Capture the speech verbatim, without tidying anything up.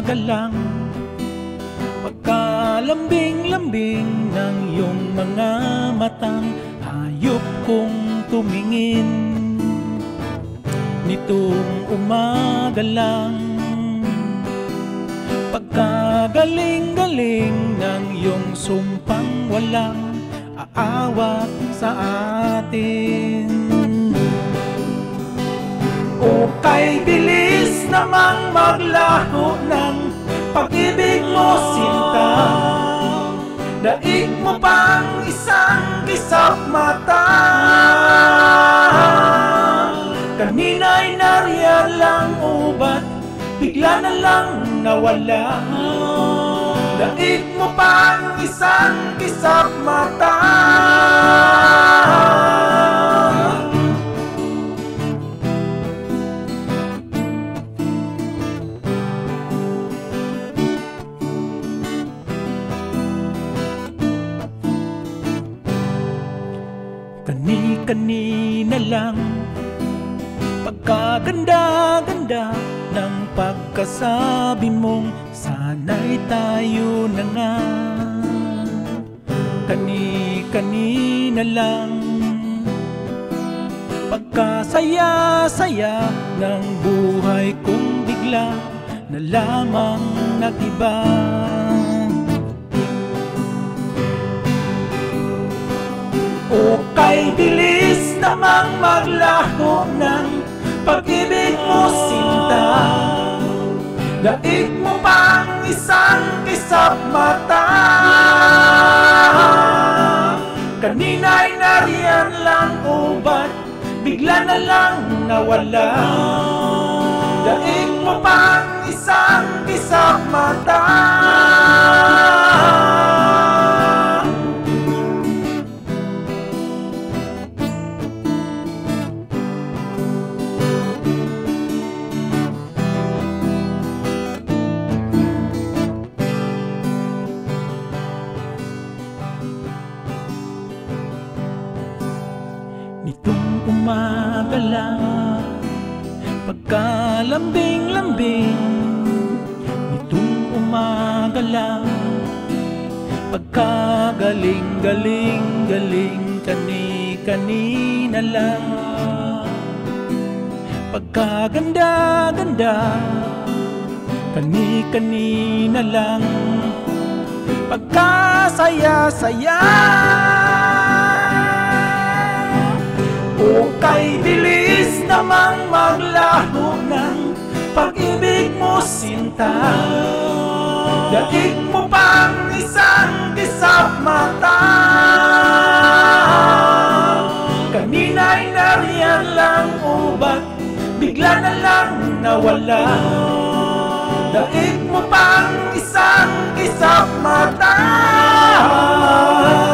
umagalang, pagkalambing-lambing ng iyong mga matang, hayop kong tumingin nitong umaga lang. Pagkagaling-galing ng iyong sumpang walang aawat sa atin. O kay bilis namang maglaho ng pag-ibig mo, sinta, daig mo pang isang kisap mata. Kanina'y nariyan lang, o ba't bigla na lang nawala? Daig mo pang isang kisap mata. Kani-kanina lang, pagkaganda-ganda ng pagkasabi mong sana'y tayo na nga. Kani-kanina lang, pagkasaya-saya ng buhay kong bigla na lamang nag-iba. O kay bilis namang maglaho ng pag-ibig mo, sinta, daig mo pang isang kisap mata. Kanina'y nariyan lang, o ba't bigla na lang nawala? Daig mo pang isang kisap mata. Nitong umaga lang, pagkalambing-lambing, nitong umaga lang, pagkagaling-galing-galing, kani-kanina lang, pagkaganda-ganda, kani-kanina lang, pagkasaya-saya. O kay bilis namang maglaho ng pag-ibig mo, sinta, daig mo pang isang kisap mata. Kanina'y nariyan lang, o ba't bigla na lang nawala? Daig mo pang isang kisap mata.